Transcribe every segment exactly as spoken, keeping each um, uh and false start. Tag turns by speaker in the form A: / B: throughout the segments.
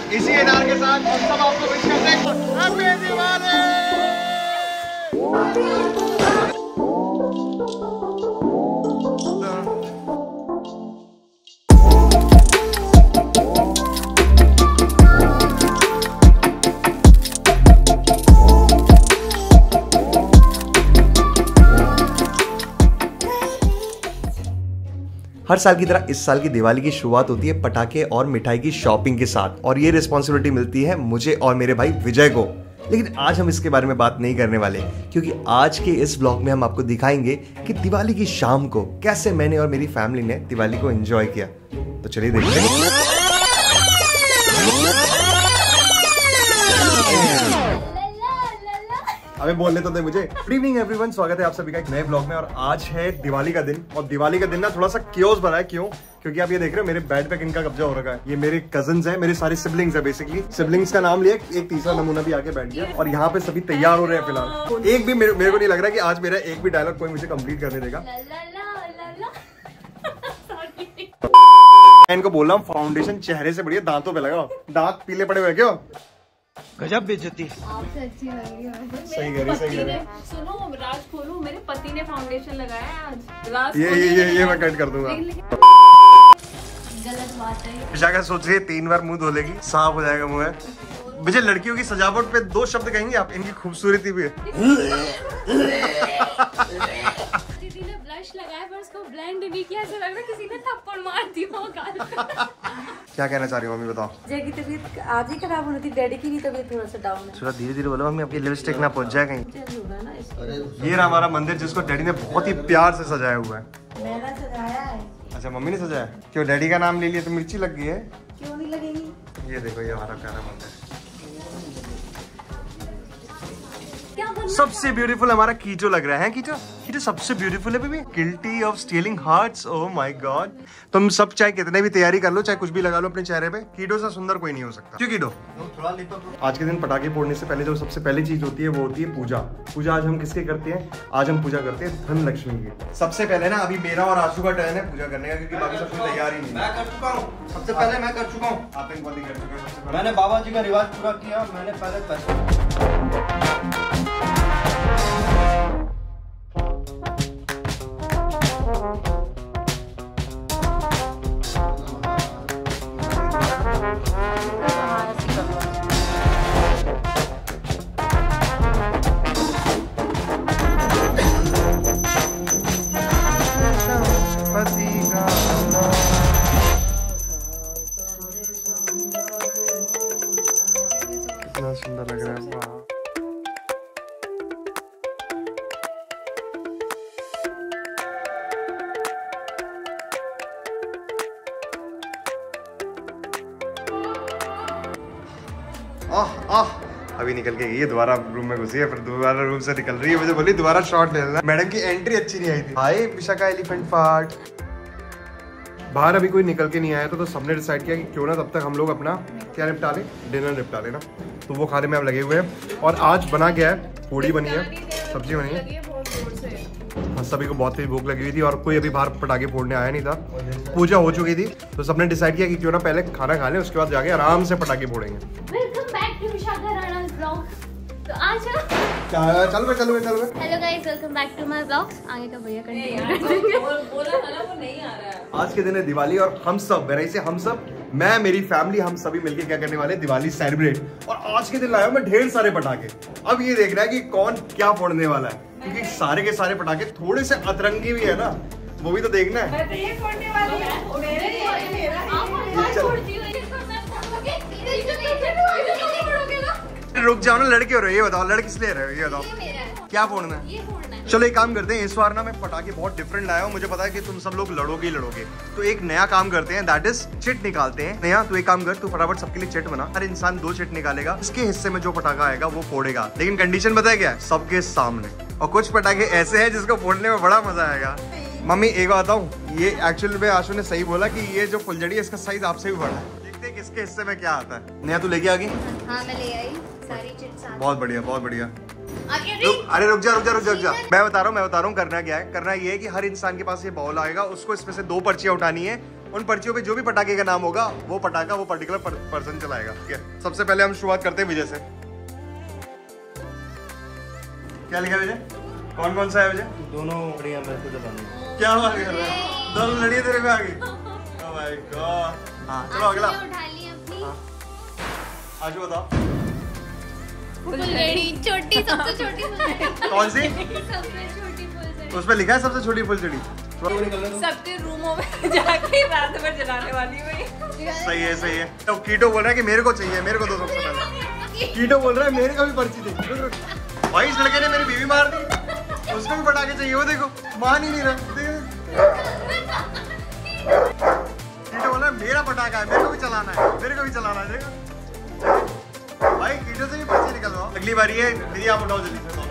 A: इसी एनार के साथ हम सब आपको विश करते हैं हैप्पी दिवाली।
B: हर साल की तरह इस साल की दिवाली की शुरुआत होती है पटाखे और मिठाई की शॉपिंग के साथ, और ये रिस्पॉन्सिबिलिटी मिलती है मुझे और मेरे भाई विजय को। लेकिन आज हम इसके बारे में बात नहीं करने वाले, क्योंकि आज के इस ब्लॉग में हम आपको दिखाएंगे कि दिवाली की शाम को कैसे मैंने और मेरी फैमिली ने दिवाली को एंजॉय किया। तो चलिए देखते हैं। अबे बोलने तो दे मुझे। गुड इवनिंग एवरीवन, स्वागत है आप सभी का एक नए ब्लॉग में। और आज है दिवाली का दिन, और दिवाली का दिन ना थोड़ा सा क्योस भरा है। क्यों? क्योंकि आप ये देख रहे हो मेरे बेड पे किनका कब्जा हो रखा है। ये मेरे कजन्स हैं, मेरे सारे सिबलिंग्स हैं। बेसिकली सिबलिंग्स का नाम लिया, एक तीसरा नमूना भी आके बैठ गया, और यहाँ पे सभी तैयार हो रहे हैं फिलहाल। एक भी मेरे, मेरे को नहीं लग रहा कि आज मेरा एक भी डायलॉग कोई मुझे कंप्लीट करने देगा। इनको बोल रहा हूँ फाउंडेशन चेहरे से बढ़िया दांतों पे लगाओ, दांत पीले पड़े हुए क्यों? गजब बेइज्जती। आपसे अच्छी लगी है। सही कह रही, सही कह रही।
C: सुनो राज खोलू, मेरे पति ने फाउंडेशन लगाया है आज। राज
B: ये ये ये ये मैं कट कर दूंगा।
C: गलत बात है।
B: विशाखा सोच रही है तीन बार मुंह धो लेगी, साफ हो जाएगा मुंह है। मुझे लड़कियों की सजावट पे दो शब्द कहेंगे आप, इनकी खूबसूरती भी है।
C: दीदी ने ब्लश लगाया पर उसको ब्लेंड नहीं किया, ऐसा लग रहा है किसी ने थप्पड़ मार दिया होगा।
B: क्या कहना चाह रही हो मम्मी, बताओ।
D: जय की तबीयत आज ही खराब होनी थी, डैडी की भी तबीयत थोड़ा सा डाउन है।
B: थोड़ा धीरे धीरे बोलो मम्मी, आपकी लिपस्टिक ना पहुंच जाए कहीं। ये रहा हमारा मंदिर, जिसको डैडी ने बहुत ही प्यार से सजाया हुआ है।
D: मैंने सजाया है।
B: अच्छा मम्मी ने सजाया? क्यों, डैडी का नाम ले लिया तो मिर्ची लग गई है?
D: क्यों नहीं लगेगी?
B: ये देखो, ये हमारा प्यारा मंदिर।
C: क्या
B: सबसे ब्यूटीफुल हमारा कीटो लग रहा है। कीटो कीटो सबसे ब्यूटीफुल है baby. Guilty of stealing hearts. Oh my god. तुम सब चाहे कितने भी तैयारी कर लो, चाहे कुछ भी लगा लो अपने चेहरे पे, कीटो से सुंदर कोई नहीं हो सकता। क्यों कीटो? आज के दिन पटाखे फोड़ने से पहले जो सबसे पहली चीज होती है वो होती है पूजा। पूजा आज हम किसकी करते हैं? आज हम पूजा करते हैं धन लक्ष्मी की। सबसे पहले ना अभी मेरा और आशु का टर्न है पूजा करने का, क्योंकि बाकी सब कोई तैयार ही नहीं।
E: मैं कर चुका हूँ, सबसे पहले मैं कर चुका हूँ।
B: आतंकवादी कर चुका है।
E: मैंने बाबा जी का रिवाज पूरा किया। मैंने पहले पैसे
B: कितना सुंदर लग रहा है। वाह। आह आह अभी निकल के गई है, दोबारा रूम में घुसी है, फिर दोबारा रूम से निकल रही है। मुझे बोली दोबारा शॉट ले लेना। मैडम की एंट्री अच्छी नहीं आई थी। Hi Vishakha elephant fart. बाहर अभी कोई निकल के नहीं आया था, तो सबने डिसाइड किया कि क्यों ना तब तक हम लोग अपना क्या निपटा लें, डिनर निपटा लेना। तो वो खाने में अब लगे हुए हैं। और आज बना क्या है? पूड़ी बनी है, सब्जी बनी है। सभी को बहुत तेज भूख लगी हुई थी, और कोई अभी बाहर पटाखे फोड़ने आया नहीं था। पूजा हो चुकी थी, तो सबने डिसाइड किया कि क्यों ना पहले खाना खा लें, उसके बाद जाके आराम से पटाखे फोड़ेंगे।
C: Welcome back to Vishakha Rana's blog. तो आज
B: चल चल चल चल।
C: Hello guys, welcome back to my blogs. आगे का भैया कंटिन्यू बोला था ना, वो नहीं आ रहा है।
B: आज के दिन है दिवाली, और हम सब वैसे से हम सब मैं मेरी फैमिली हम सभी मिलके क्या करने वाले हैं? दिवाली सेलिब्रेट। और आज के दिन लाया हूं मैं ढेर सारे पटाखे। अब ये देखना है कि कौन क्या फोड़ने वाला है, क्योंकि सारे के सारे पटाखे थोड़े से अतरंगी भी है ना, वो भी तो देखना है। रुक जाओ ना, लड़के हो रहे हो, ये बताओ लड़के किस ले रहे हो? ये बताओ क्या फोड़ना है?
C: ये फोड़ना है।
B: चलो एक काम करते हैं, इस बार ना मैं पटाखे बहुत डिफरेंट लाया हूँ। मुझे पता है कि तुम सब लोग लड़ोगे ही लड़ोगे, तो एक नया काम करते हैं, दैट इज चिट निकालते हैं। नया तू एक काम कर, तू फटाफट सबके लिए चिट बना। हर इंसान दो चिट निकालेगा, इसके हिस्से में जो पटाखा आएगा वो फोड़ेगा, लेकिन कंडीशन पता है क्या है? सबके सामने। और कुछ पटाखे ऐसे हैं जिसको फोड़ने में बड़ा मजा आएगा। मम्मी एक बात बताऊँ, ये एक्चुअली में आशु ने सही बोला कि ये जो फुलझड़ी है इसका साइज आपसे भी बड़ा है। देखते हैं किसके हिस्से में क्या आता है। नया तू लेके आ गई?
C: हाँ मैं ले आई सारी चिट्स।
B: बहुत बढ़िया बहुत बढ़िया।
C: आगे
B: रुक, अरे रुक जा रुक जा रुक जा रुक जा। मैं बता रहा हूँ मैं बता रहा हूँ करना क्या है? करना ये है कि हर इंसान के पास ये बॉल आएगा, उसको इसमें से दो पर्चियां उठानी है, उन पर्चियों पे जो भी पटाखे का नाम होगा वो पटाखा वो पर्टिकुलर पर्सन चलाएगा। ठीक है, सबसे पहले हम शुरुआत करते हैं विजय से। क्या लिखा विजय? कौन कौन सा है विजय?
E: दोनों बढ़िया मेरे को चलानी।
B: क्या बात कर रहा है? दोनों लड़ियां तेरे पे आ गई। Oh my god. हाँ चलो अगला।
C: उठा ली अपनी
B: आज बताओ
C: फुलझड़ी, छोटी सबसे छोटी फुलझड़ी।
B: कौन सी?
C: सबसे छोटी फुलझड़ी।
B: उस पे लिखा है सबसे छोटी फुलझड़ी।
F: सबके रूमों में जाके रात भर जलाने वाली हुई।
B: सही है सही है। तो कीटो बोल रहा है कि मेरे को चाहिए, मेरे को दो सबसे पहले। कीटो बोल रहा है मेरे को भी पर्ची दे। रुक, रुक। भाई इस लड़के ने मेरी बीवी मार दी, उसको भी पटाखे चाहिए। वो देखो मान ही नहीं रहा। कीटो बोल रहा है मेरा पटाखा है, मेरे को भी चलाना है, मेरे को भी चलाना है। देखो भाई कीटो से भी पर्ची निकलवाओ। अगली बारी है दीदी, आप उठाओ जल्दी से।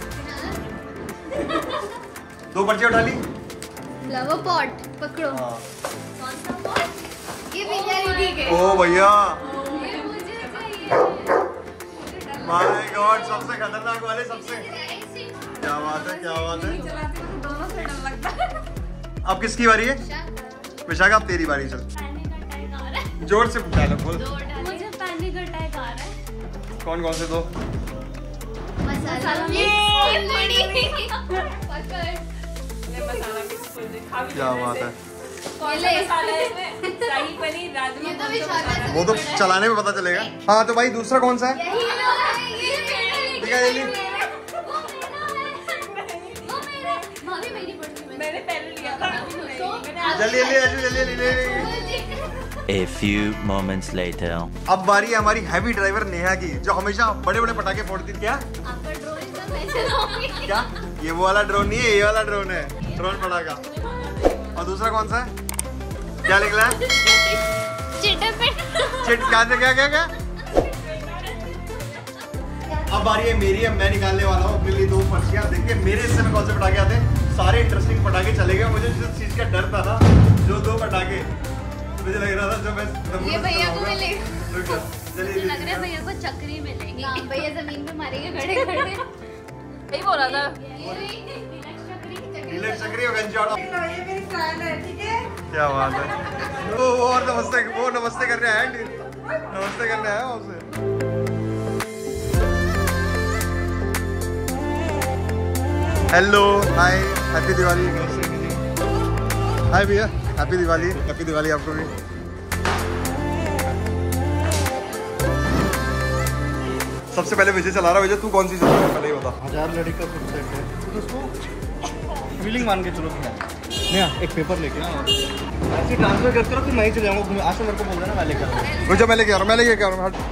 B: दो पर्ची उठा ली।
C: फ्लावर पॉट पकड़ो।
B: हाँ।
C: कौन सा पॉट? ये भैया दीदी के।
B: ओ भैया
C: ये मुझे चाहिए।
B: माय गॉड, सबसे खतरनाक वाले सबसे। क्या बात है, क्या बात है।
F: चलाती हूँ तो दोनों से डर लगता है।
B: अब किसकी बारी है? विशाखा अब तेरी बारी। चल
C: पैनिक अटैक आ रहा है।
B: जोर से डायलॉग बोल।
C: मुझे पैनिक अटैक आ रहा है।
B: कौन कौन से दो?
C: मसाला मिक्स फुलझड़ी। पकड़।
F: ले मसाला मिक्स फुलझड़ी खा भी
B: क्या
F: लेने
B: बात
F: से।
B: है।
F: कौन सा मसाला है इसमें? शाही पनीर, राजमा।
C: ये तो
F: कौन सा
C: विशाखा
F: मसाला है?
B: वो तो चलाने में पता चलेगा। हाँ तो भाई दूसरा कौन सा है?
C: यही लो है, ये मेरा,
B: ठीक है, ये ली।
C: वो मेरा है। वो मेरा। भाभी मेरी पर्ची में।
F: मैंने पहले लिया था। मैंने
B: जल्दी जल्दी जल्दी जल्दी जल्दी जल्दी।
G: A few moments later.
B: अब बारी है हमारी हैवी ड्राइवर नेहा की, जो हमेशा बड़े बड़े पटाखे फोड़ती थी। क्या
C: आपका ड्रोन इतना मैं चलाऊंगी।
B: क्या? ये वो वाला ड्रोन नहीं है, ये वाला ड्रोन है, ड्रोन पटाखा। और दूसरा कौन सा है? क्या निकला है?
C: चिटपिट।
B: चिट क्या क्या क्या क्या? अब बारी है मेरी, अब मैं निकालने वाला हूँ अपने लिए दो पर्चियाँ। देखिए मेरे हिस्से में कौन से पटाखे आते हैं। सारे इंटरेस्टिंग पटाखे चले गए। मुझे जिस चीज का डर था ना, जो दो पटाखे मुझे लग रहा था जो मैं
C: ये भैया को मिलेगा।
B: रुक जा, चलिए
C: लग रहा है भैया को चक्री मिलेगी। हाँ, भैया जमीन पे मारेंगे खड़े खड़े।
F: यही बोला था।
B: नीले चक्री और गंजी ऑटो। क्या बात है। वो वो और नमस्ते, वो नमस्ते करने आया है, नमस्ते करने आया आपसे। Hello hi, happy Diwali. Hi भैया, हैप्पी दिवाली। हैप्पी दिवाली आपको भी। सबसे पहले विजय चला रहा है। विजय तू कौन सी चला रहा है पहले ही बता।
E: हजार लड़ी का फुल सेट है तो उसको फीलिंग मान के चलो। क्या एक पेपर लेके ऐसे ट्रांसफर करते रहो, फिर मैं ही चले जाऊंगा। आज से मेरे को बोल देना, मैं लेकर आऊंगा।
B: रुक जा, मैं लेके आ रहा हूँ, मैं लेके आ रहा हूँ।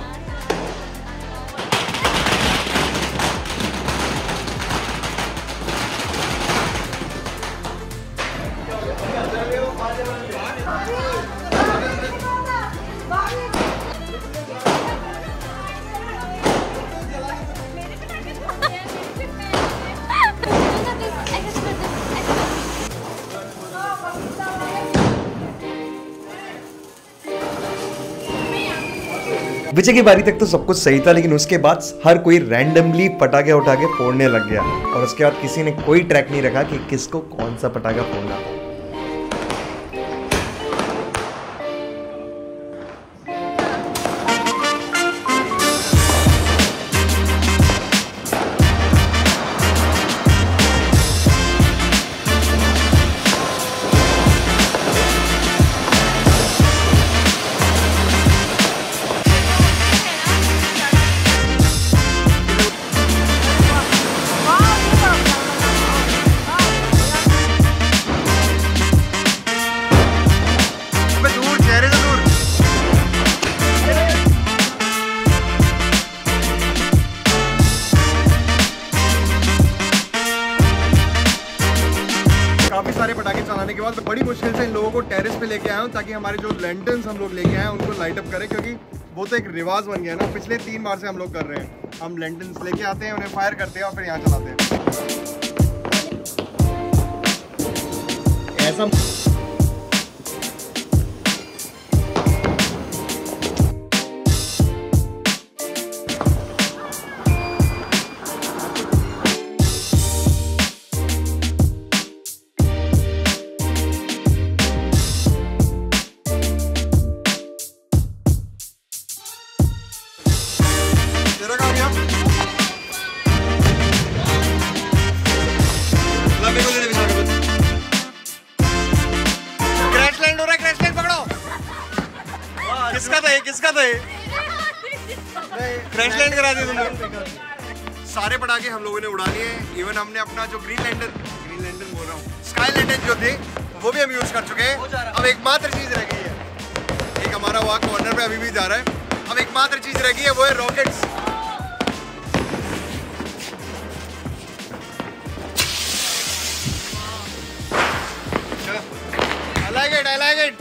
B: विजय की बारी तक तो सब कुछ सही था, लेकिन उसके बाद हर कोई रैंडमली पटाखे उठा के फोड़ने लग गया और उसके बाद किसी ने कोई ट्रैक नहीं रखा कि किसको कौन सा पटाखा फोड़ना। काफी सारे पटाखे चलाने के बाद बड़ी मुश्किल से इन लोगों को टेरेस पे लेके आया हूँ, ताकि हमारे जो लैंटर्न्स हम लोग लेके आए हैं उनको लाइट अप करें, क्योंकि वो तो एक रिवाज बन गया ना। पिछले तीन बार से हम लोग कर रहे हैं। हम लैंटर्न्स लेके आते हैं, उन्हें फायर करते हैं और फिर यहाँ चलाते हैं। ऐसा किसका था ये? किसका था ये? क्रैश लैंड करा दिया तुमने। सारे पटाखे हम लोगों ने उड़ा लिए। इवन हमने अपना जो ग्रीन लैंटर्न ग्रीन लैंटर्न बोल रहा हूँ स्काई लैंटर्न जो थे वो भी हम यूज कर चुके हैं। अब एकमात्र चीज रह गई है, एक हमारा वहाँ कॉर्नर पे अभी भी जा रहा है। अब एकमात्र चीज रह गई है वो है rockets. I like it, I like it.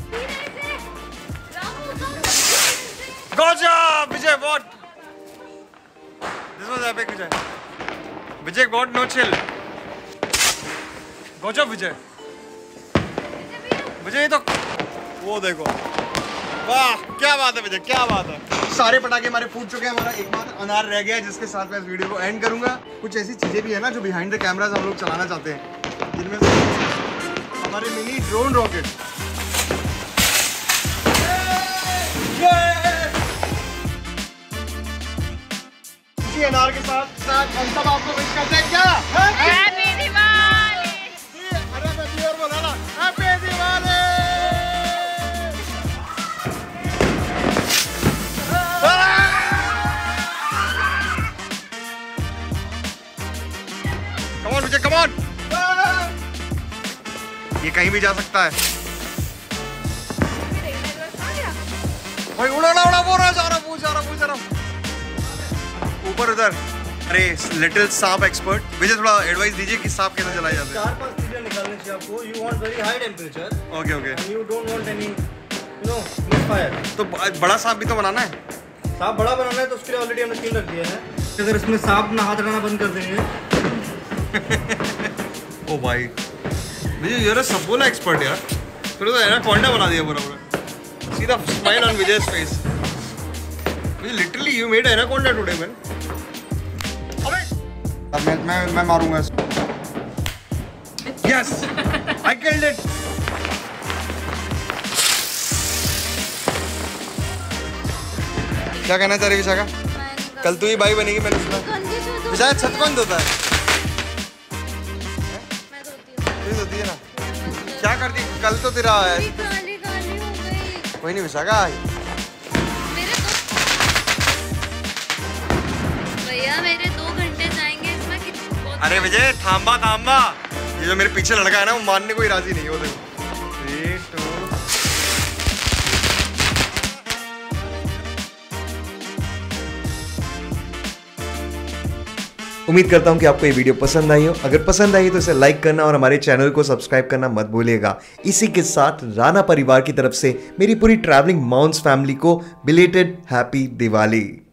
B: Good job, Vijay. What? This was epic, Vijay. Vijay got no chill. Good job, Vijay. Vijay ये तो वो देखो, वाह क्या बात है विजय, क्या बात है। सारे पटाखे हमारे फूट चुके हैं। हमारा एकमात्र अनार रह गया है जिसके साथ मैं इस वीडियो को एंड करूंगा। कुछ ऐसी चीजें भी है ना जो बिहाइंड द कैमरास हम लोग चलाना चाहते हैं, जिनमें से हमारे मिनी ड्रोन रॉकेट। इसी अनार के साथ साथ हम सब आपको विश करते हैं क्या?
F: हैप्पी दिवाली।
B: अरे मैं भी और बोला ना, happy Diwali. Come on Vijay, come on. ये कहीं भी जा सकता है भाई। उड़ा उड़ा उड़ा बोल रहा, जा रहा पूछ जा रहा पूछ जा रहा ऊपर उधर। अरे लिटिल सांप एक्सपर्ट विजय, थोड़ा एडवाइस दीजिए कि सांप कैसे चलाए जाते हैं।
E: चार पांच चीजें निकालनी चाहिए आपको। You want very high temperature.
B: Okay okay.
E: And you don't want any you know misfire.
B: तो ब- बड़ा सांप भी तो बनाना है।
E: सांप बड़ा बनाना है तो उसके लिए ऑलरेडी हमने तीन रख दिए हैं। अगर इसमें सांप ना हाथ लगाना बंद कर देंगे।
B: ओ भाई विजय, you're a सबोला एक्सपर्ट यार। फिर तो एनाकोंडा बना दिया पूरा पूरा। सीधा smile on Vijay's face. Vijay literally you made anaconda today man. अबे अब मैं मैं मैं मारूंगा इसको। Yes I killed it. क्या कहना चाह रही विशाखा? कल तू ही भाई बनेगी मैंने सुना। विशाखा छत कौन धोता है? तू ही धोती है ना। क्या करती कल तो तेरा है।
C: काली काली हो गई।
B: कोई नहीं विशाखा।
C: मेरे दो भैया मेरे दो घंटे जाएंगे इसमें कितना।
B: अरे विजय थाम्बा थाम्बा, ये जो मेरे पीछे लड़का है ना वो मानने को ही राजी नहीं। वो देखो थ्री टू। उम्मीद करता हूं कि आपको ये वीडियो पसंद आई हो। अगर पसंद आई तो इसे लाइक करना और हमारे चैनल को सब्सक्राइब करना मत भूलिएगा। इसी के साथ राणा परिवार की तरफ से मेरी पूरी ट्रैवलिंग माउंट्स फैमिली को बिलेटेड हैप्पी दिवाली।